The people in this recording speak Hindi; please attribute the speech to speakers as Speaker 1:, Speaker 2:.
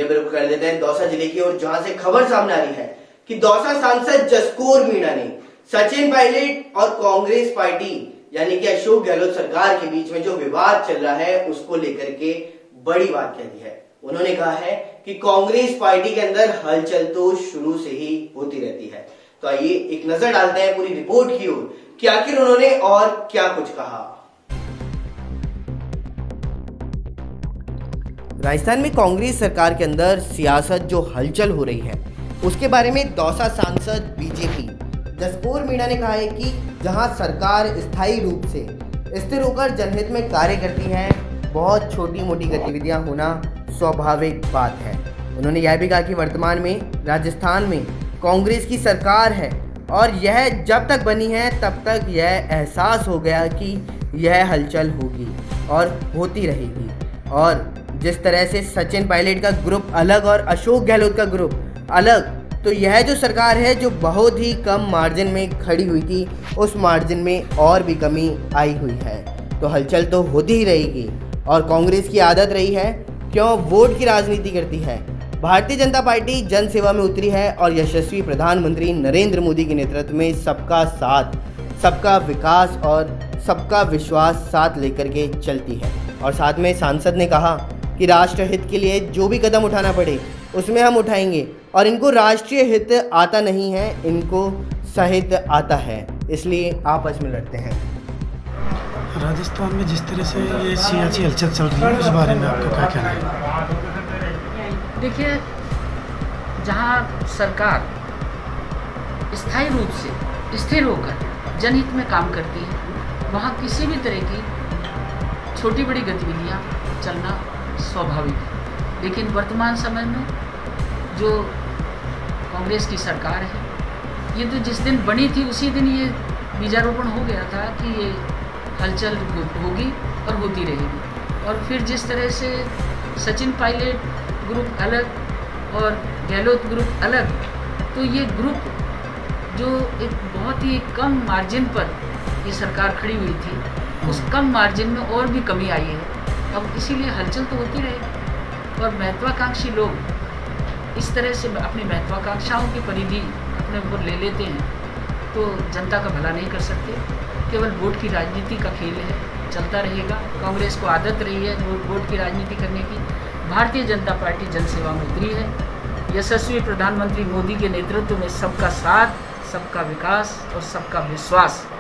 Speaker 1: चलिए बिल्कुल कर लेते हैं दौसा जिले की और जहां से खबर सामने आ रही है कि दौसा सांसद जसकौर मीणा ने सचिन पायलट और कांग्रेस पार्टी यानी कि अशोक गहलोत सरकार के बीच में जो विवाद चल रहा है उसको लेकर के बड़ी बात कह दी है। उन्होंने कहा है कि कांग्रेस पार्टी के अंदर हलचल तो शुरू से ही होती रहती है। तो आइए एक नजर डालते हैं पूरी रिपोर्ट की ओर कि आखिर उन्होंने और क्या कुछ कहा। राजस्थान में कांग्रेस सरकार के अंदर सियासत जो हलचल हो रही है उसके बारे में दौसा सांसद बीजेपी जसकौर मीणा ने कहा है कि जहां सरकार स्थायी रूप से स्थिर होकर जनहित में कार्य करती है, बहुत छोटी मोटी गतिविधियां होना स्वाभाविक बात है। उन्होंने यह भी कहा कि वर्तमान में राजस्थान में कांग्रेस की सरकार है और यह जब तक बनी है तब तक यह एहसास हो गया कि यह हलचल होगी और होती रहेगी। और जिस तरह से सचिन पायलट का ग्रुप अलग और अशोक गहलोत का ग्रुप अलग, तो यह जो सरकार है जो बहुत ही कम मार्जिन में खड़ी हुई थी उस मार्जिन में और भी कमी आई हुई है। तो हलचल तो होती ही रहेगी और कांग्रेस की आदत रही है क्यों वोट की राजनीति करती है। भारतीय जनता पार्टी जन सेवा में उतरी है और यशस्वी प्रधानमंत्री नरेंद्र मोदी के नेतृत्व में सबका साथ, सबका विकास और सबका विश्वास साथ लेकर के चलती है। और साथ में सांसद ने कहा कि राष्ट्र हित के लिए जो भी कदम उठाना पड़े उसमें हम उठाएंगे और इनको राष्ट्रीय हित आता नहीं है, इनको सहित आता है, इसलिए आपस में लड़ते हैं।
Speaker 2: राजस्थान में जिस तरह से ये सियासी हलचल चल रही है उस बारे में आपका क्या कहना है?
Speaker 3: देखिए, जहां सरकार स्थायी रूप से स्थिर होकर जनहित में काम करती है वहां किसी भी तरह की छोटी बड़ी गतिविधियां चलना स्वाभाविक है। लेकिन वर्तमान समय में जो कांग्रेस की सरकार है ये तो जिस दिन बनी थी उसी दिन ये बीजारोपण हो गया था कि ये हलचल होगी और होती रहेगी। और फिर जिस तरह से सचिन पायलट ग्रुप अलग और गहलोत ग्रुप अलग, तो ये ग्रुप जो एक बहुत ही कम मार्जिन पर ये सरकार खड़ी हुई थी उस कम मार्जिन में और भी कमी आई है। अब इसीलिए हलचल तो होती रहेगी और महत्वाकांक्षी लोग इस तरह से अपनी महत्वाकांक्षाओं की परिधि अपने ऊपर ले लेते हैं तो जनता का भला नहीं कर सकते। केवल वोट की राजनीति का खेल है, चलता रहेगा। कांग्रेस को आदत रही है वोट की राजनीति करने की। भारतीय जनता पार्टी जनसेवा में उतरी है। यशस्वी प्रधानमंत्री मोदी के नेतृत्व में सबका साथ, सबका विकास और सबका विश्वास